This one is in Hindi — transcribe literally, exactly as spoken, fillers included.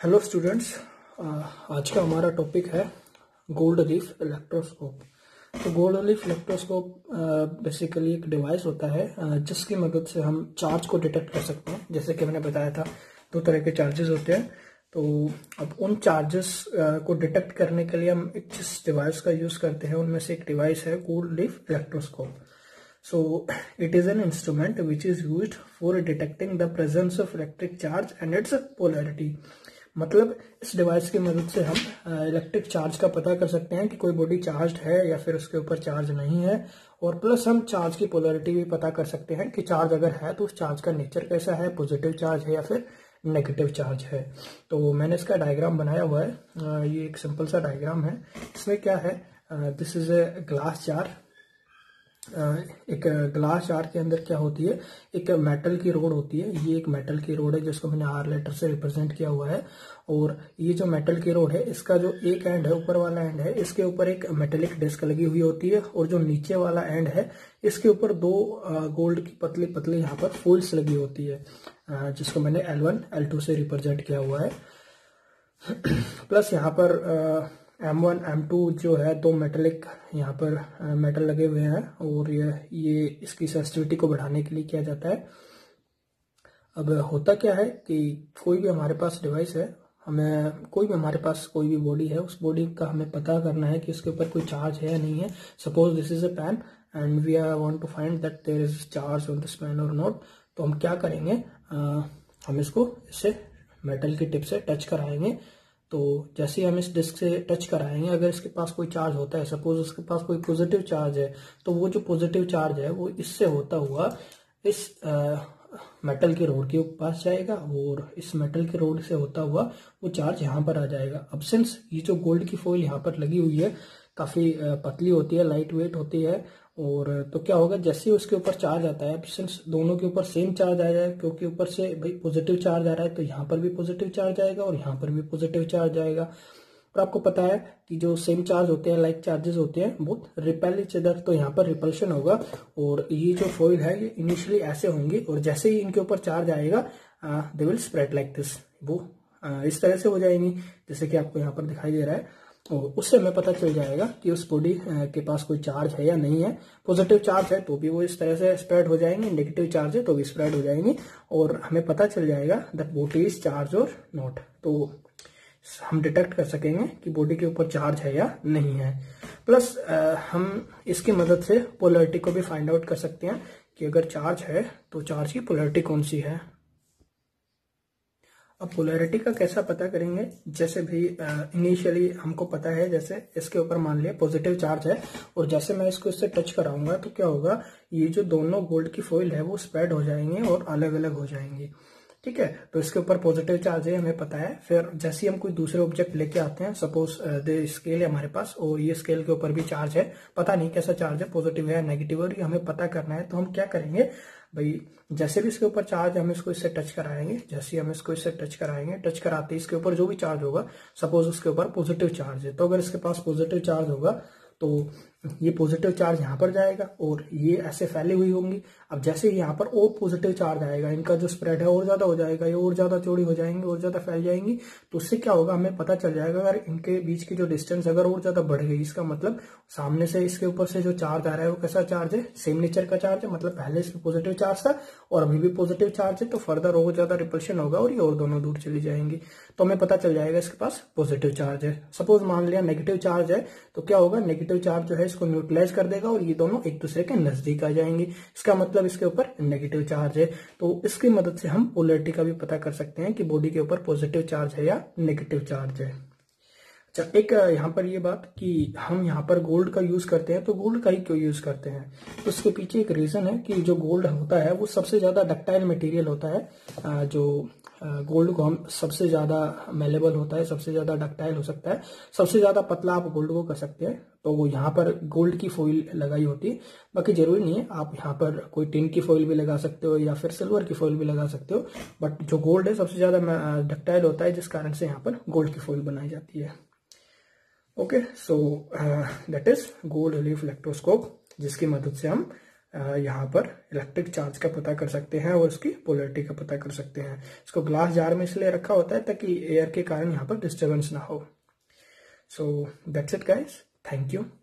हेलो स्टूडेंट्स, आज का हमारा टॉपिक है गोल्ड लीफ इलेक्ट्रोस्कोप। तो गोल्ड लीफ इलेक्ट्रोस्कोप बेसिकली एक डिवाइस होता है uh, जिसकी मदद से हम चार्ज को डिटेक्ट कर सकते हैं। जैसे कि मैंने बताया था, दो तरह के चार्जेस होते हैं। तो अब उन चार्जेस uh, को डिटेक्ट करने के लिए हम एक जिस डिवाइस का यूज करते हैं उनमें से एक डिवाइस है gold leaf electroscope. So it is an instrument which is used for detecting the presence of electric charge and its polarity। मतलब इस डिवाइस की मदद से हम इलेक्ट्रिक चार्ज का पता कर सकते हैं कि कोई बॉडी चार्ज है या फिर उसके ऊपर चार्ज नहीं है, और प्लस हम चार्ज की पोलैरिटी भी पता कर सकते हैं कि चार्ज अगर है तो उस चार्ज का नेचर कैसा है, पॉजिटिव चार्ज है या फिर नेगेटिव चार्ज है। तो मैंने इसका डायग्राम बनाया हुआ है। ये एक सिंपल सा डायग्राम है। इसमें क्या है, this is a glass jar. एक ग्लास जार के अंदर क्या होती है, एक मेटल की रोड होती है। ये एक मेटल की रोड है जिसको मैंने आर लेटर से रिप्रेजेंट किया हुआ है। और ये जो मेटल की रोड है, इसका जो एक एंड है, ऊपर वाला एंड है, इसके ऊपर एक मेटेलिक डिस्क लगी हुई होती है, और जो नीचे वाला एंड है इसके ऊपर दो गोल्ड की पतली पतली यहाँ पर फॉइल्स लगी होती है, जिसको मैंने एल वन एल टू से रिप्रेजेंट किया हुआ है। प्लस यहाँ पर एम वन एम टू जो है, दो मेटेलिक यहाँ पर मेटल लगे हुए हैं, और ये ये इसकी सेंसिटिविटी को बढ़ाने के लिए किया जाता है। अब होता क्या है कि कोई भी हमारे पास डिवाइस है, हमें कोई भी हमारे पास कोई भी बॉडी है, उस बॉडी का हमें पता करना है कि इसके ऊपर कोई चार्ज है या नहीं है। Suppose this is a pen and we are want to find that there is charge on this pen और नॉट। तो हम क्या करेंगे, आ, हम इसको इससे मेटल की टिप से टच कराएंगे। तो जैसे ही हम इस डिस्क से टच कराएंगे, अगर इसके पास कोई चार्ज होता है, सपोज उसके पास कोई पॉजिटिव चार्ज है, तो वो जो पॉजिटिव चार्ज है वो इससे होता हुआ इस आ, मेटल की रोड के पास जाएगा, और इस मेटल की रोड से होता हुआ वो चार्ज यहाँ पर आ जाएगा। अब सिंस ये जो गोल्ड की फॉइल यहाँ पर लगी हुई है काफी पतली होती है, लाइट वेट होती है, और तो क्या होगा, जैसे ही उसके ऊपर चार्ज आता है, सिंस दोनों के ऊपर सेम चार्ज आ जाए, क्योंकि ऊपर से भाई पॉजिटिव चार्ज आ रहा है, तो यहाँ पर भी पॉजिटिव चार्ज आएगा और यहाँ पर भी पॉजिटिव चार्ज आएगा। और आपको पता है कि जो सेम चार्ज होते हैं, लाइक चार्जेस होते हैं, बहुत रिपेल इच अदर, तो यहाँ पर रिपल्शन होगा। और ये जो फॉइल है ये इनिशियली ऐसे होंगी, और जैसे ही इनके ऊपर चार्ज आएगा they will spread like this. वो आ, इस तरह से हो जाएंगी, जैसे कि आपको यहाँ पर दिखाई दे रहा है। और उससे हमें पता चल जाएगा कि उस बॉडी के पास कोई चार्ज है या नहीं है। पॉजिटिव चार्ज है तो भी वो इस तरह से स्प्रेड हो जाएंगे, नेगेटिव चार्ज है तो भी स्प्रेड हो जाएंगे, और हमें पता चल जाएगा दैट बॉडी इज चार्ज और नॉट। तो हम डिटेक्ट कर सकेंगे कि बॉडी के ऊपर चार्ज है या नहीं है। प्लस हम इसकी मदद से पोलैरिटी को भी फाइंड आउट कर सकते हैं कि अगर चार्ज है तो चार्ज की पोलैरिटी कौन सी है। अब पोलैरिटी का कैसा पता करेंगे, जैसे भी इनिशियली हमको पता है, जैसे इसके ऊपर मान लिया पॉजिटिव चार्ज है, और जैसे मैं इसको इससे टच कराऊंगा तो क्या होगा, ये जो दोनों गोल्ड की फॉइल है वो स्प्रेड हो जाएंगे और अलग अलग हो जाएंगी। ठीक है, तो इसके ऊपर पॉजिटिव चार्ज है, हमें पता है। फिर जैसे ही हम कोई दूसरे ऑब्जेक्ट लेके आते हैं, सपोज दे स्केल है हमारे पास, और ये स्केल के ऊपर भी चार्ज है, पता नहीं कैसा चार्ज है, पॉजिटिव है नेगेटिव, और ये हमें पता करना है। तो हम क्या करेंगे भाई, जैसे भी इसके ऊपर चार्ज हम इसको इससे टच कराएंगे, जैसे ही हम इसको इससे टच कराएंगे, टच कराते ही इसके ऊपर जो भी चार्ज होगा, सपोज उसके ऊपर पॉजिटिव चार्ज है, तो अगर इसके पास पॉजिटिव चार्ज होगा तो ये पॉजिटिव चार्ज यहाँ पर जाएगा और ये ऐसे फैली हुई होंगी। अब जैसे ही यहाँ पर और पॉजिटिव चार्ज आएगा, इनका जो स्प्रेड है और ज्यादा हो जाएगा, ये और ज्यादा चौड़ी हो जाएंगी, और ज्यादा फैल जाएंगी। तो उससे क्या होगा, हमें पता चल जाएगा अगर इनके बीच की जो डिस्टेंस अगर और ज्यादा बढ़ गई, इसका मतलब सामने से इसके ऊपर से जो चार्ज आ रहा है वो कैसा चार्ज है, सेम नेचर का चार्ज है, मतलब पहले इसमें पॉजिटिव चार्ज था और अभी भी पॉजिटिव चार्ज है, तो फर्दर और ज्यादा रिपल्शन होगा और ये और दोनों दूर चली जाएंगी। तो हमें पता चल जाएगा इसके पास पॉजिटिव चार्ज है। सपोज मान लिया नेगेटिव चार्ज है, तो क्या होगा, नेगेटिव चार्ज जो है इसको न्यूट्रलाइज कर देगा और ये दोनों एक दूसरे के नजदीक आ जाएंगे, इसका मतलब इसके ऊपर नेगेटिव चार्ज है। तो इसकी मदद से हम पोलैरिटी का भी पता कर सकते हैं कि बॉडी के ऊपर पॉजिटिव चार्ज है या नेगेटिव चार्ज है। अच्छा, एक यहाँ पर ये बात कि हम यहाँ पर गोल्ड का यूज करते हैं, तो गोल्ड का ही क्यों यूज करते हैं, तो इसके पीछे एक रीजन है कि जो गोल्ड होता है वो सबसे ज्यादा डक्टाइल मटेरियल होता है। जो गोल्ड को हम सबसे ज्यादा मेलेबल होता है, सबसे ज्यादा डक्टाइल हो सकता है, सबसे ज्यादा पतला आप गोल्ड को कर सकते हैं। तो वो यहाँ पर गोल्ड की फॉइल लगाई होती है, बाकी जरूरी नहीं है, आप यहाँ पर कोई टिन की फॉइल भी लगा सकते हो या फिर सिल्वर की फॉइल भी लगा सकते हो, बट जो गोल्ड है सबसे ज्यादा डक्टाइल होता है, जिस कारण से यहाँ पर गोल्ड की फॉइल बनाई जाती है। Okay, so that is gold leaf electroscope, जिसकी मदद से हम यहाँ पर इलेक्ट्रिक चार्ज का पता कर सकते हैं और उसकी पोलैरिटी का पता कर सकते हैं। इसको ग्लास जार में इसलिए रखा होता है ताकि एयर के कारण यहाँ पर डिस्टर्बेंस ना हो। So that's it guys, thank you.